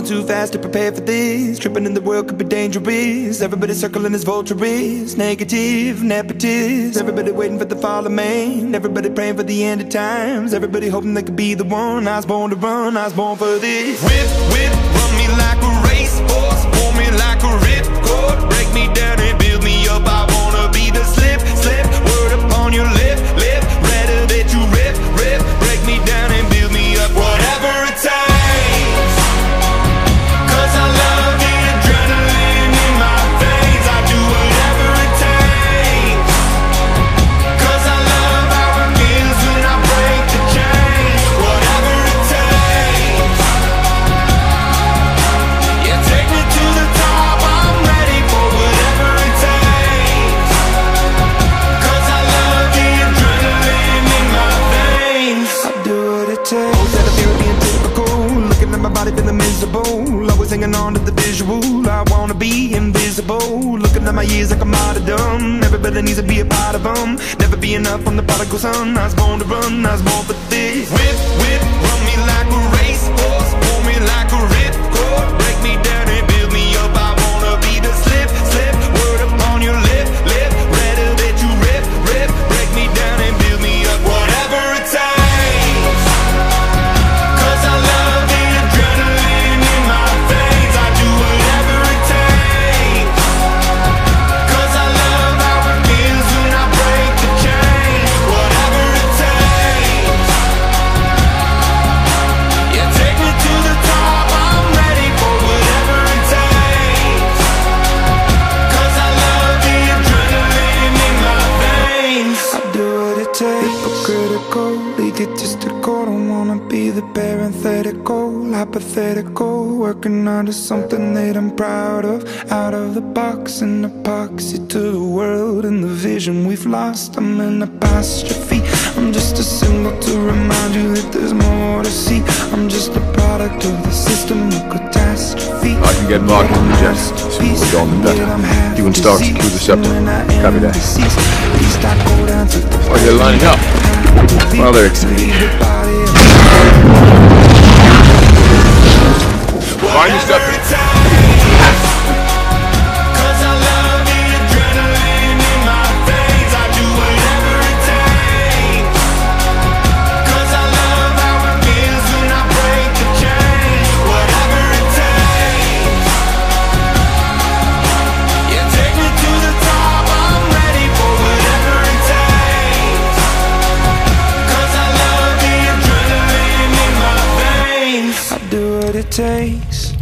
too fast to prepare for this. Tripping in the world could be dangerous. Everybody circling as vultures, negative, nepotist. Everybody waiting for the fall of man. Everybody praying for the end of times. Everybody hoping they could be the one. I was born to run, I was born for this. Whip, whip, run me like a racehorse, pull me like a ripcord, break me down and build me up. I wanna be the slip, slip, word upon your lip, lip. Rather that you rip, rip, break me down and build me up. Whatever it takes, 'cause I love the adrenaline in my veins. I do whatever it takes, 'cause I love how it feels when I break the chains. Whatever it takes, yeah, take me to the top. I'm ready for whatever it takes, 'cause I love the adrenaline in my veins. I do what it takes. That I feel being typical, looking at my body feeling miserable, always hanging on to the visual. I wanna be invisible, looking at my years like a martyrdom. Everybody needs to be a part of them. Never be enough from the prodigal son. I was born to run, I was born for this. Whip, whip, run me like a racehorse, pull me like a ripcord, break me down and build me up. I wanna be the slip, slip, word upon your lip, lip. Rather that you rip, rip, break me down and build me up. Whatever it takes, 'cause I love the adrenaline in my veins. I do whatever it takes, 'cause I love how it feels when I break the chains. Whatever it takes, yeah, take me to the top. I'm ready for whatever it takes, 'cause I love the adrenaline in my veins. I do what it takes. Hypocritical, egotistical, don't wanna be the parenthetical, hypothetical, working onto something that I'm proud of. Out of the box, an epoxy to the world and the vision we've lost. I'm an apostrophe, I'm just a symbol to remind you that there's more to see. I'm just a product of the system of catastrophe. I can get marked on the jet. We're going to that. You can start through the scepter. Copy that. Oh, you're lining up. Well, they're exciting. Find your scepter. It takes